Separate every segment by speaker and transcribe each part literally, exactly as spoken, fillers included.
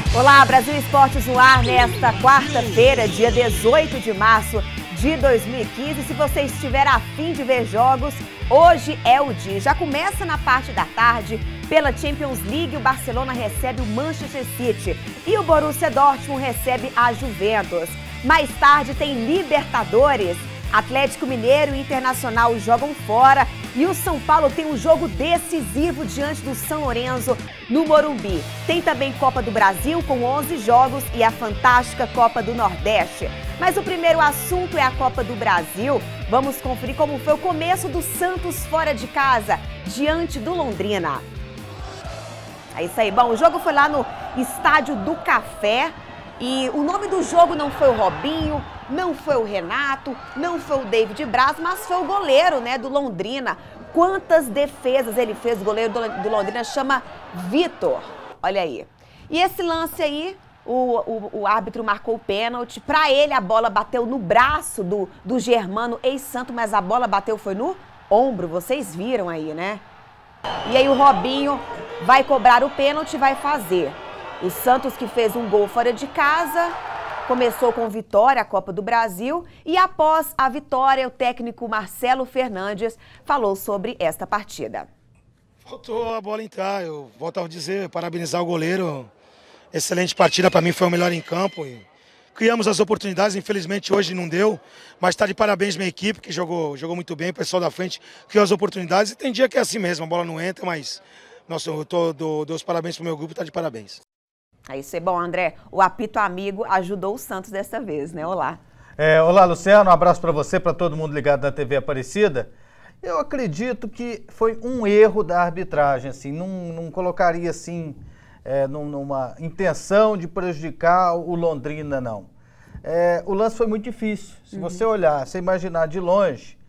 Speaker 1: Olá, Brasil Esportes no ar nesta quarta-feira, dia dezoito de março de dois mil e quinze. Se você estiver a fim de ver jogos, hoje é o dia. Já começa na parte da tarde, pela Champions League, o Barcelona recebe o Manchester City e o Borussia Dortmund recebe a Juventus. Mais tarde tem Libertadores, Atlético Mineiro e Internacional jogam fora e o São Paulo tem um jogo decisivo diante do São Lourenço no Morumbi. Tem também Copa do Brasil com onze jogos e a fantástica Copa do Nordeste. Mas o primeiro assunto é a Copa do Brasil. Vamos conferir como foi o começo do Santos fora de casa, diante do Londrina. É isso aí. Bom, o jogo foi lá no Estádio do Café. E o nome do jogo não foi o Robinho, não foi o Renato, não foi o David Braz, mas foi o goleiro, né, do Londrina. Quantas defesas ele fez, o goleiro do Londrina chama Vitor. Olha aí. E esse lance aí, o, o, o árbitro marcou o pênalti. Para ele, a bola bateu no braço do, do Germano ex-Santo, mas a bola bateu foi no ombro. Vocês viram aí, né? E aí o Robinho vai cobrar o pênalti e vai fazer. O Santos, que fez um gol fora de casa, começou com vitória a Copa do Brasil e após a vitória, o técnico Marcelo Fernandes falou sobre esta partida.
Speaker 2: Faltou a bola entrar, eu volto a dizer, parabenizar o goleiro. Excelente partida, para mim foi o melhor em campo. E criamos as oportunidades, infelizmente hoje não deu, mas está de parabéns minha equipe, que jogou, jogou muito bem, o pessoal da frente criou as oportunidades. E tem dia que é assim mesmo, a bola não entra, mas nossa, eu tô, dou, dou os parabéns para o meu grupo, está de parabéns.
Speaker 1: É isso aí. Bom, André, o apito amigo ajudou o Santos dessa vez, né? Olá.
Speaker 3: É, olá, Luciano. Um abraço para você, para todo mundo ligado na T V Aparecida. Eu acredito que foi um erro da arbitragem, assim, não, não colocaria, assim, é, numa intenção de prejudicar o Londrina, não. É, o lance foi muito difícil. Se uhum. você olhar, se imaginar de longe,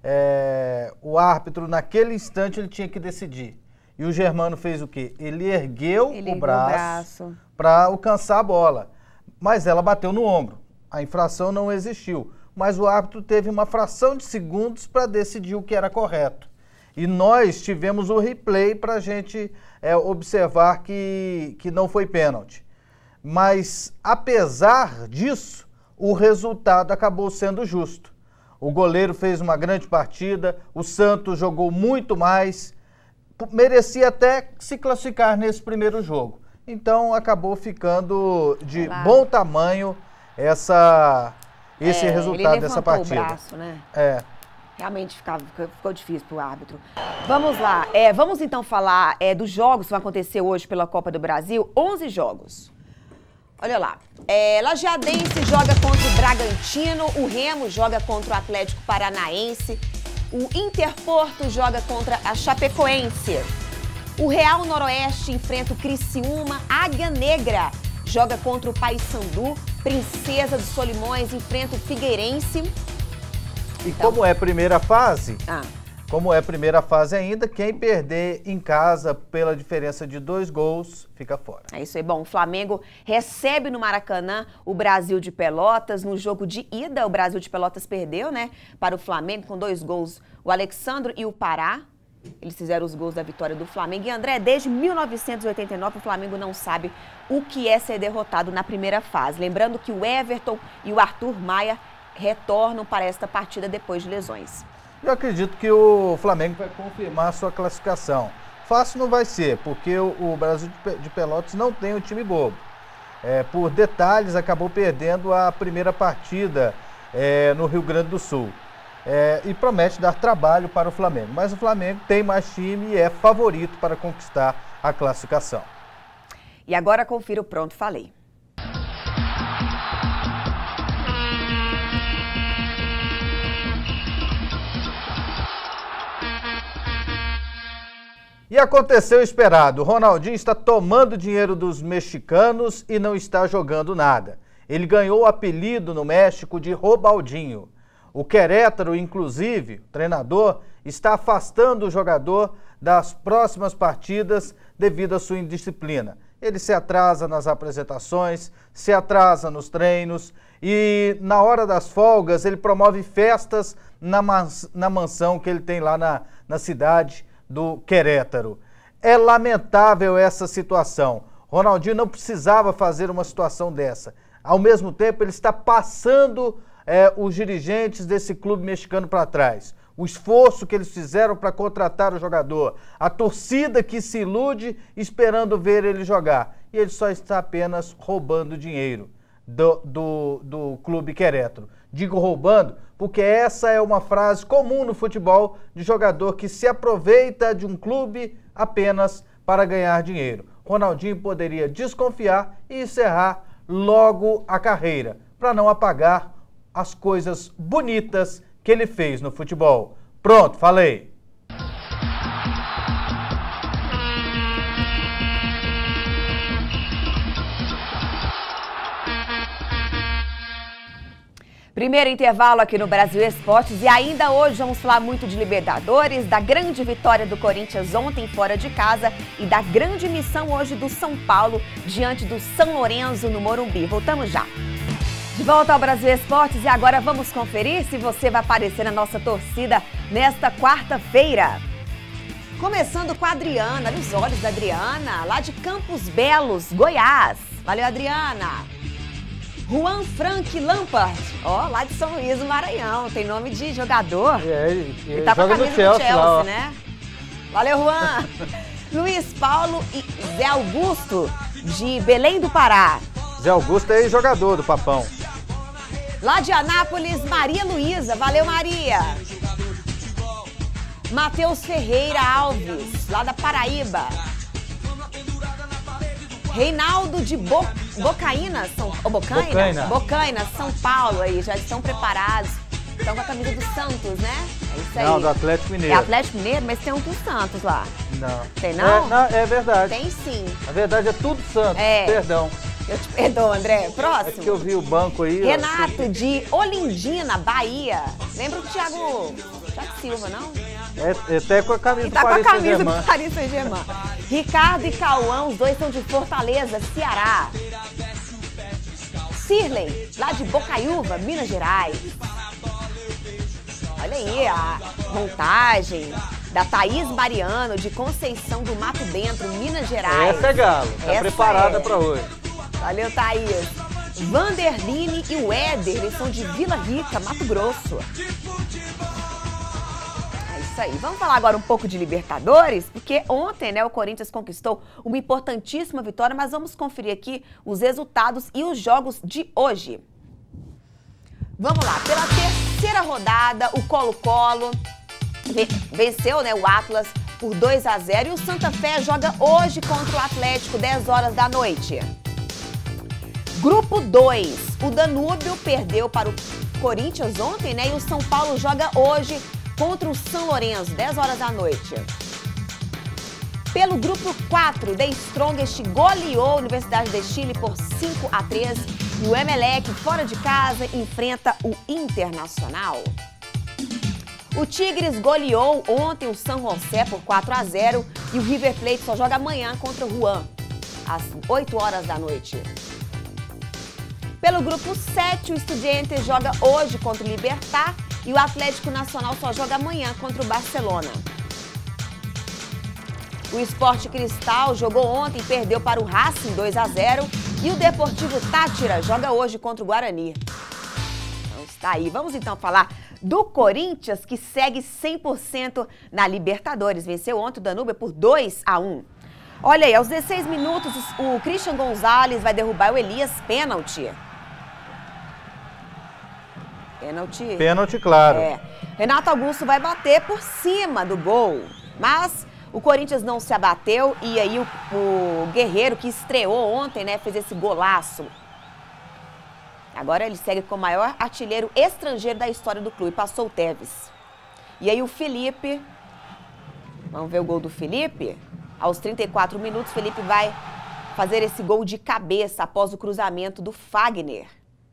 Speaker 3: é, o árbitro, naquele instante, ele tinha que decidir. E o Germano fez o quê? Ele ergueu
Speaker 1: ele
Speaker 3: o braço, braço. para alcançar a bola. Mas ela bateu no ombro. A infração não existiu. Mas o árbitro teve uma fração de segundos para decidir o que era correto. E nós tivemos o replay para a gente é, observar que, que não foi pênalti. Mas, apesar disso, o resultado acabou sendo justo. O goleiro fez uma grande partida, o Santos jogou muito mais, merecia até se classificar nesse primeiro jogo. Então, acabou ficando de claro. bom tamanho essa, esse é, resultado dessa partida.
Speaker 1: O braço, né?
Speaker 3: É.
Speaker 1: Realmente ficava, ficou difícil para o árbitro. Vamos lá. É, vamos então falar é, dos jogos que vão acontecer hoje pela Copa do Brasil. onze jogos. Olha lá. É, Lajeadense joga contra o Bragantino. O Remo joga contra o Atlético Paranaense. O Interporto joga contra a Chapecoense. O Real Noroeste enfrenta o Criciúma. Águia Negra joga contra o Paysandu. Princesa dos Solimões enfrenta o Figueirense.
Speaker 3: E então, como é primeira fase,
Speaker 1: ah.
Speaker 3: como é primeira fase ainda, quem perder em casa pela diferença de dois gols, fica fora.
Speaker 1: É isso aí. Bom, o Flamengo recebe no Maracanã o Brasil de Pelotas. No jogo de ida, o Brasil de Pelotas perdeu, né, para o Flamengo com dois gols. O Alexandro e o Pará, eles fizeram os gols da vitória do Flamengo. E, André, desde mil novecentos e oitenta e nove, o Flamengo não sabe o que é ser derrotado na primeira fase. Lembrando que o Everton e o Arthur Maia retornam para esta partida depois de lesões.
Speaker 3: Eu acredito que o Flamengo vai confirmar a sua classificação. Fácil não vai ser, porque o, o Brasil de Pelotas não tem um time bobo. É, por detalhes, acabou perdendo a primeira partida é, no Rio Grande do Sul. É, e promete dar trabalho para o Flamengo. Mas o Flamengo tem mais time e é favorito para conquistar a classificação.
Speaker 1: E agora confira o Pronto Falei.
Speaker 3: E aconteceu o esperado, o Ronaldinho está tomando dinheiro dos mexicanos e não está jogando nada. Ele ganhou o apelido no México de Robaldinho. O Querétaro, inclusive, o treinador, está afastando o jogador das próximas partidas devido à sua indisciplina. Ele se atrasa nas apresentações, se atrasa nos treinos e na hora das folgas ele promove festas na, mans na mansão que ele tem lá na, na cidade do Querétaro. É lamentável essa situação. Ronaldinho não precisava fazer uma situação dessa. Ao mesmo tempo, ele está passando é, os dirigentes desse clube mexicano para trás. O esforço que eles fizeram para contratar o jogador, a torcida que se ilude esperando ver ele jogar. E ele só está apenas roubando dinheiro do, do, do Clube Querétaro. Digo roubando porque essa é uma frase comum no futebol de jogador que se aproveita de um clube apenas para ganhar dinheiro. Ronaldinho poderia desconfiar e encerrar logo a carreira, para não apagar as coisas bonitas que ele fez no futebol. Pronto, falei.
Speaker 1: Primeiro intervalo aqui no Brasil Esportes e ainda hoje vamos falar muito de Libertadores, da grande vitória do Corinthians ontem fora de casa e da grande missão hoje do São Paulo diante do São Lourenço no Morumbi. Voltamos já. De volta ao Brasil Esportes e agora vamos conferir se você vai aparecer na nossa torcida nesta quarta-feira. Começando com a Adriana, olha os olhos da Adriana, lá de Campos Belos, Goiás. Valeu, Adriana. Juan Frank Lampard, ó, lá de São Luís do Maranhão, tem nome de jogador.
Speaker 3: É, ele, ele,
Speaker 1: ele tá com a camisa do Chelsea, Chelsea
Speaker 3: lá,
Speaker 1: né? Valeu, Juan. Luiz Paulo e Zé Augusto, de Belém do Pará.
Speaker 3: Zé Augusto é jogador do Papão.
Speaker 1: Lá de Anápolis, Maria Luísa, valeu, Maria. Matheus Ferreira Alves, lá da Paraíba. Reinaldo de Bo... Bocaína, São... Oh, Bocaina?
Speaker 3: Bocaina.
Speaker 1: Bocaina, São Paulo aí, já estão preparados. Estão com a camisa do Santos, né? É isso aí.
Speaker 3: Não, do Atlético Mineiro.
Speaker 1: É Atlético Mineiro, mas tem um com Santos lá.
Speaker 3: Não.
Speaker 1: Tem não?
Speaker 3: É, não, é verdade.
Speaker 1: Tem sim.
Speaker 3: Na verdade é tudo Santos,
Speaker 1: É.
Speaker 3: perdão.
Speaker 1: Eu te perdoo, André. Próximo.
Speaker 3: É que eu vi o banco aí.
Speaker 1: Renato, de Olindina, Bahia. Lembra o Thiago, Thiago Silva, não?
Speaker 3: É, até com a camisa
Speaker 1: E
Speaker 3: do
Speaker 1: tá com a
Speaker 3: Paris
Speaker 1: camisa
Speaker 3: Saint-Germain.
Speaker 1: do Paris Saint-Germain. Ricardo e Cauã, os dois são de Fortaleza, Ceará. Sirley, lá de Bocaiúva, Minas Gerais. Olha aí a montagem da Thaís Mariano, de Conceição do Mato Dentro, Minas Gerais.
Speaker 3: Essa é Galo, tá
Speaker 1: Essa
Speaker 3: preparada
Speaker 1: é.
Speaker 3: pra hoje.
Speaker 1: Valeu, Thaís. Vanderline e o Éder, eles são de Vila Rica, Mato Grosso. É isso aí. Vamos falar agora um pouco de Libertadores, porque ontem, né, o Corinthians conquistou uma importantíssima vitória, mas vamos conferir aqui os resultados e os jogos de hoje. Vamos lá, pela terceira rodada, o Colo-Colo venceu, né, o Atlas por dois a zero e o Santa Fé joga hoje contra o Atlético, dez horas da noite. Grupo dois, o Danúbio perdeu para o Corinthians ontem, né, e o São Paulo joga hoje contra o São Lourenço, dez horas da noite. Pelo grupo quatro, The Strongest goleou a Universidade de Chile por cinco a três e o Emelec, fora de casa, enfrenta o Internacional. O Tigres goleou ontem o San José por quatro a zero e o River Plate só joga amanhã contra o Juan, às oito horas da noite. Pelo grupo sete, o Estudiantes joga hoje contra o Libertad e o Atlético Nacional só joga amanhã contra o Barcelona. O Sport Cristal jogou ontem e perdeu para o Racing dois a zero e o Deportivo Táchira joga hoje contra o Guarani. Então está aí. Vamos então falar do Corinthians, que segue cem por cento na Libertadores. Venceu ontem o Danúbio por dois a um. Olha aí, aos dezesseis minutos, o Christian Gonzalez vai derrubar o Elias, pênalti. Pênalti.
Speaker 3: Pênalti, claro.
Speaker 1: É. Renato Augusto vai bater por cima do gol, mas o Corinthians não se abateu e aí o, o Guerreiro, que estreou ontem, né, fez esse golaço. Agora ele segue como o maior artilheiro estrangeiro da história do clube, passou o Tevez. E aí o Felipe, vamos ver o gol do Felipe? Aos trinta e quatro minutos, Felipe vai fazer esse gol de cabeça após o cruzamento do Fagner.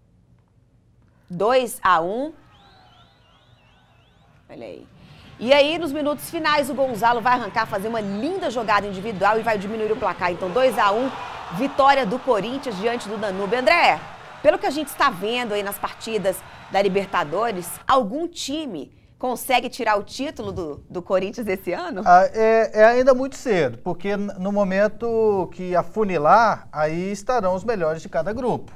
Speaker 1: dois a um. Olha aí. E aí, nos minutos finais, o Gonzalo vai arrancar, fazer uma linda jogada individual e vai diminuir o placar. Então, dois a um, vitória do Corinthians diante do Danúbio. André, pelo que a gente está vendo aí nas partidas da Libertadores, algum time consegue tirar o título do, do Corinthians esse ano?
Speaker 3: Ah, é, é ainda muito cedo, porque no momento que afunilar, aí estarão os melhores de cada grupo.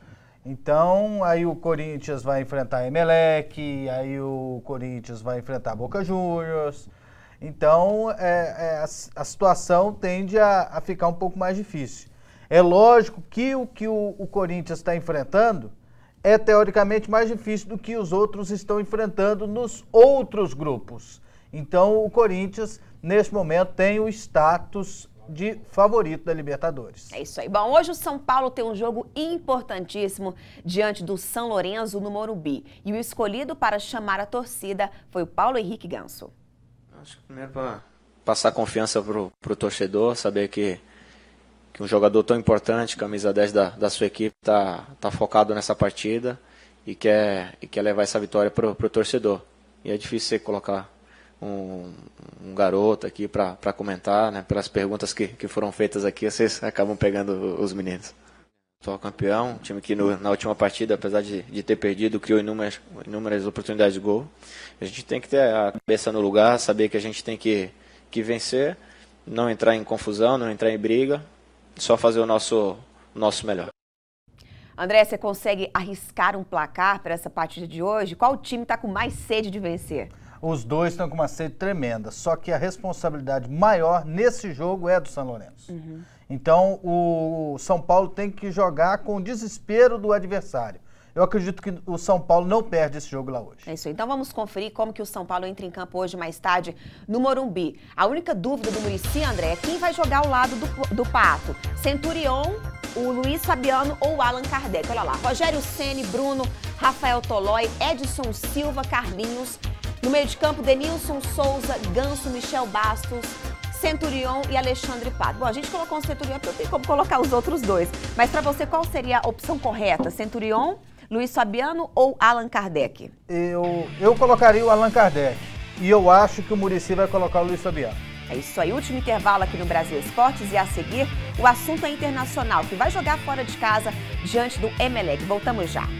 Speaker 3: Então, aí o Corinthians vai enfrentar Emelec, aí o Corinthians vai enfrentar Boca Juniors. Então, é, é, a, a situação tende a, a ficar um pouco mais difícil. É lógico que o que o, o Corinthians está enfrentando é teoricamente mais difícil do que os outros estão enfrentando nos outros grupos. Então, o Corinthians, neste momento, tem o status de favorito da Libertadores.
Speaker 1: É isso aí. Bom, hoje o São Paulo tem um jogo importantíssimo diante do São Lourenço no Morumbi. E o escolhido para chamar a torcida foi o Paulo Henrique Ganso.
Speaker 4: Acho que primeiro para passar confiança pro, pro torcedor, saber que, que um jogador tão importante, camisa dez da, da sua equipe, tá, tá focado nessa partida e quer, e quer levar essa vitória pro, pro torcedor. E é difícil você colocar um, um garoto aqui para comentar, né? Pelas perguntas que, que foram feitas aqui, vocês acabam pegando os meninos. Atual campeão, time que no, na última partida, apesar de, de ter perdido, criou inúmeras, inúmeras oportunidades de gol. A gente tem que ter a cabeça no lugar, saber que a gente tem que, que vencer, não entrar em confusão, não entrar em briga, só fazer o nosso, o nosso melhor.
Speaker 1: André, você consegue arriscar um placar para essa partida de hoje? Qual time está com mais sede de vencer?
Speaker 3: Os dois estão com uma sede tremenda, só que a responsabilidade maior nesse jogo é do São Lourenço. Uhum. Então, o São Paulo tem que jogar com o desespero do adversário. Eu acredito que o São Paulo não perde esse jogo lá hoje.
Speaker 1: É isso aí. Então vamos conferir como que o São Paulo entra em campo hoje mais tarde no Morumbi. A única dúvida do Muricy, André, é quem vai jogar ao lado do, do Pato? Centurion, o Luiz Fabiano ou o Allan Kardec? Olha lá, Rogério Ceni, Bruno, Rafael Tolói, Edson Silva, Carlinhos. No meio de campo, Denilson Souza, Ganso, Michel Bastos, Centurion e Alexandre Pato. Bom, a gente colocou o Centurion porque eu tenho como colocar os outros dois. Mas para você, qual seria a opção correta? Centurion, Luiz Fabiano ou Allan Kardec?
Speaker 3: Eu, eu colocaria o Allan Kardec. E eu acho que o Muricy vai colocar o Luiz Fabiano.
Speaker 1: É isso aí, último intervalo aqui no Brasil Esportes. E a seguir, o assunto é internacional, que vai jogar fora de casa diante do Emelec. Voltamos já.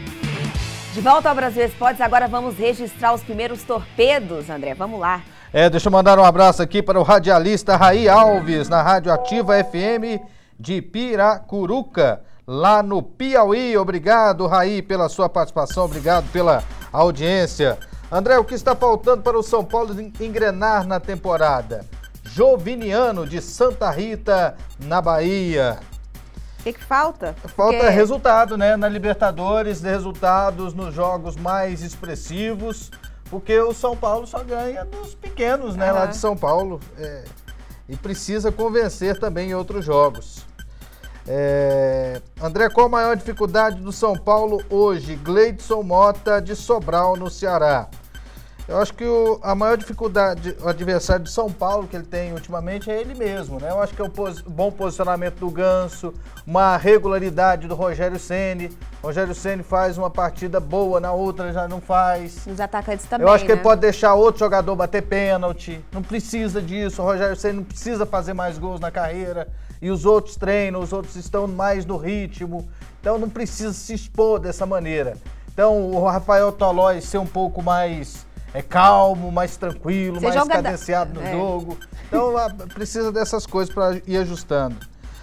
Speaker 1: De volta ao Brasil Esportes, agora vamos registrar os primeiros torpedos, André. Vamos lá.
Speaker 3: É, deixa eu mandar um abraço aqui para o radialista Raí Alves, na Rádio Ativa F M de Piracuruca, lá no Piauí. Obrigado, Raí, pela sua participação, obrigado pela audiência. André, o que está faltando para o São Paulo engrenar na temporada? Joviniano, de Santa Rita, na Bahia.
Speaker 1: O que, que falta?
Speaker 3: Falta
Speaker 1: Porque...
Speaker 3: resultado, né? Na Libertadores, resultados nos jogos mais expressivos, porque o São Paulo só ganha dos pequenos, né? Uhum. Lá de São Paulo. É, e precisa convencer também em outros jogos. É, André, qual a maior dificuldade do São Paulo hoje? Gleidson Mota, de Sobral, no Ceará. Eu acho que o, a maior dificuldade, o adversário de São Paulo que ele tem ultimamente é ele mesmo, né? Eu acho que é o pos, bom posicionamento do Ganso, uma regularidade do Rogério Ceni. Rogério Ceni faz uma partida boa, na outra já não faz.
Speaker 1: Os atacantes também,
Speaker 3: Eu acho que
Speaker 1: né?
Speaker 3: ele pode deixar outro jogador bater pênalti. Não precisa disso. O Rogério Ceni não precisa fazer mais gols na carreira. E os outros treinam, os outros estão mais no ritmo. Então não precisa se expor dessa maneira. Então o Rafael Tolói ser um pouco mais... É calmo, mais tranquilo, Você mais cadenciado da... no é. jogo. Então precisa dessas coisas para ir ajustando.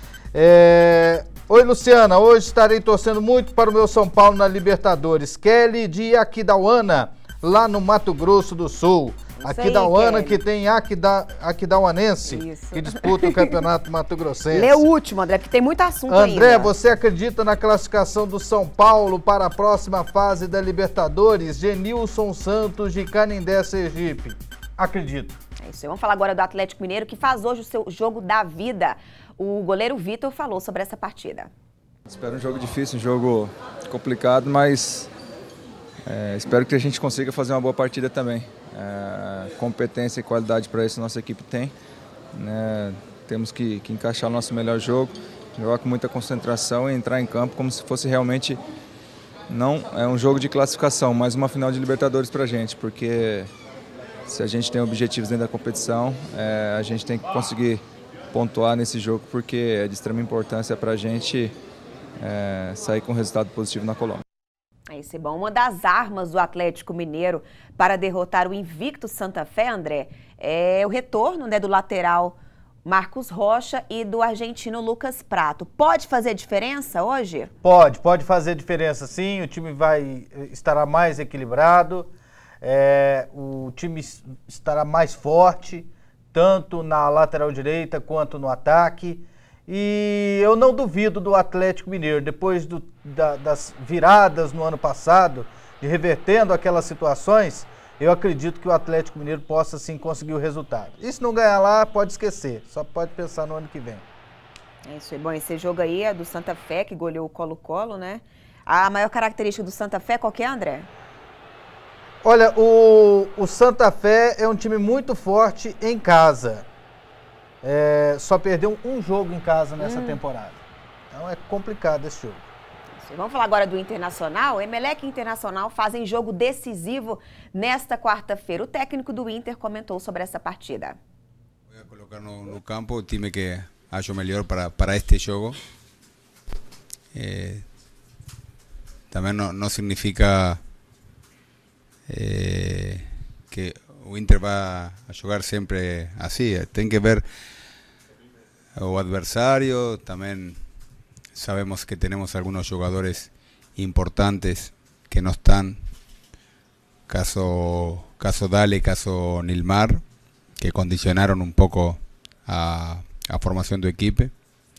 Speaker 3: É... Oi, Luciana. Hoje estarei torcendo muito para o meu São Paulo na Libertadores. Kelly de Aquidauana, lá no Mato Grosso do Sul. Aquidauana, que tem Aquida, Aquidauanense, Isso. que disputa o Campeonato Mato Grossense.
Speaker 1: Lê o último, André, porque tem muito assunto
Speaker 3: André,
Speaker 1: ainda.
Speaker 3: André, você acredita na classificação do São Paulo para a próxima fase da Libertadores? Genilson Santos, de Canindé, Sergipe. Acredito.
Speaker 1: É isso aí. Vamos falar agora do Atlético Mineiro, que faz hoje o seu jogo da vida. O goleiro Vitor falou sobre essa partida.
Speaker 5: Espero um jogo difícil, um jogo complicado, mas é, espero que a gente consiga fazer uma boa partida também. É, competência e qualidade para isso nossa equipe tem, né? Temos que, que encaixar o nosso melhor jogo, jogar com muita concentração e entrar em campo como se fosse realmente não é um jogo de classificação, mas uma final de Libertadores para a gente, porque se a gente tem objetivos dentro da competição, é, a gente tem que conseguir pontuar nesse jogo, porque é de extrema importância para a gente é, sair com um resultado positivo na Colômbia.
Speaker 1: É isso, é bom. Uma das armas do Atlético Mineiro para derrotar o invicto Santa Fé, André, é o retorno, né, do lateral Marcos Rocha e do argentino Lucas Prato. Pode fazer diferença hoje?
Speaker 3: Pode, pode fazer diferença sim. O time vai estará mais equilibrado, é, o time estará mais forte, tanto na lateral direita quanto no ataque. E eu não duvido do Atlético Mineiro, depois do, da, das viradas no ano passado, de revertendo aquelas situações, eu acredito que o Atlético Mineiro possa sim conseguir o resultado. E se não ganhar lá, pode esquecer, só pode pensar no ano que vem.
Speaker 1: É isso aí. Bom, esse jogo aí é do Santa Fé, que goleou o Colo-Colo, né? A maior característica do Santa Fé, qual que é, André?
Speaker 3: Olha, o, o Santa Fé é um time muito forte em casa. É, só perdeu um jogo em casa nessa hum. temporada. Então é complicado esse jogo.
Speaker 1: Vamos falar agora do Internacional. Emelec e Internacional fazem jogo decisivo nesta quarta-feira. O técnico do Inter comentou sobre essa partida.
Speaker 6: Vou colocar no, no campo o time que acho melhor para, para este jogo. Eh, também não, não significa eh, que o Inter vai a jogar sempre assim. Tem que ver o adversário. También sabemos que tenemos algunos jugadores importantes que no están, caso caso Dale, caso Nilmar, que condicionaron un poco a, a formación do equipe.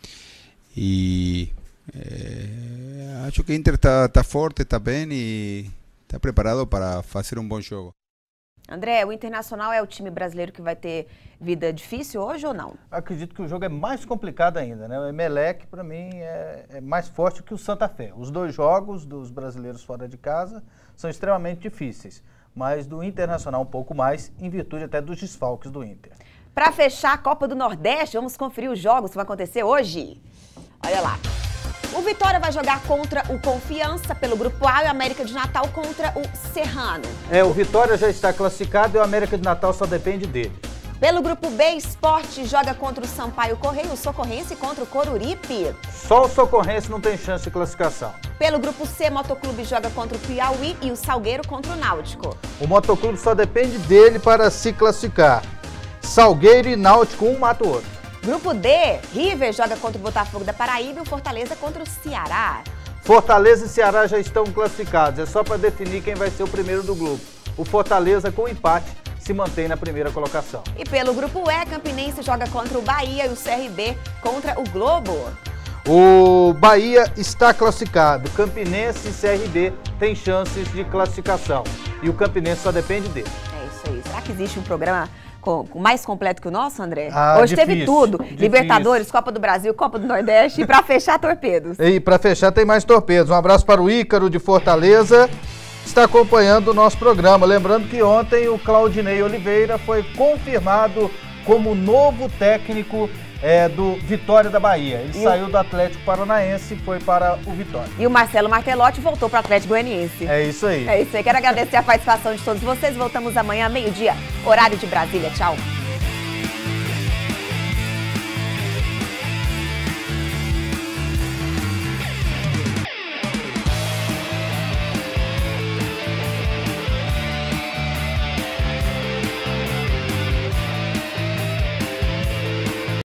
Speaker 6: E eh, acho que Inter está, está forte, está bem e está preparado para fazer um bom jogo.
Speaker 1: André, o Internacional é o time brasileiro que vai ter vida difícil hoje ou não?
Speaker 3: Acredito que o jogo é mais complicado ainda, né? O Emelec, para mim, é, é mais forte que o Santa Fé. Os dois jogos dos brasileiros fora de casa são extremamente difíceis, mas do Internacional um pouco mais, em virtude até dos desfalques do Inter.
Speaker 1: Para fechar a Copa do Nordeste, vamos conferir os jogos que vão acontecer hoje. Olha lá. O Vitória vai jogar contra o Confiança pelo Grupo A e o América de Natal contra o Serrano.
Speaker 3: É, o Vitória já está classificado e o América de Natal só depende dele.
Speaker 1: Pelo Grupo B, Sport joga contra o Sampaio Correia, o Socorrense contra o Coruripe.
Speaker 3: Só o Socorrense não tem chance de classificação.
Speaker 1: Pelo Grupo C, Motoclube joga contra o Piauí e o Salgueiro contra o Náutico.
Speaker 3: O Motoclube só depende dele para se classificar. Salgueiro e Náutico, um mata o outro.
Speaker 1: Grupo D, River joga contra o Botafogo da Paraíba e o Fortaleza contra o Ceará.
Speaker 3: Fortaleza e Ceará já estão classificados, é só para definir quem vai ser o primeiro do grupo. O Fortaleza, com empate, se mantém na primeira colocação.
Speaker 1: E pelo Grupo E, Campinense joga contra o Bahia e o C R B contra o Globo.
Speaker 3: O Bahia está classificado, Campinense e C R B têm chances de classificação. E o Campinense só depende dele.
Speaker 1: É isso aí. Será que existe um programa mais completo que o nosso, André?
Speaker 3: Ah,
Speaker 1: Hoje
Speaker 3: difícil,
Speaker 1: teve tudo.
Speaker 3: difícil.
Speaker 1: Libertadores, Copa do Brasil, Copa do Nordeste e para fechar, torpedos.
Speaker 3: E para fechar tem mais torpedos. Um abraço para o Ícaro de Fortaleza, está acompanhando o nosso programa. Lembrando que ontem o Claudinei Oliveira foi confirmado como novo técnico é, do Vitória da Bahia. Ele e saiu o... do Atlético Paranaense e foi para o Vitória.
Speaker 1: E o Marcelo Martelotti voltou para o Atlético Goianiense.
Speaker 3: É isso aí.
Speaker 1: É isso aí. Quero agradecer a participação de todos vocês. Voltamos amanhã, meio-dia, horário de Brasília. Tchau.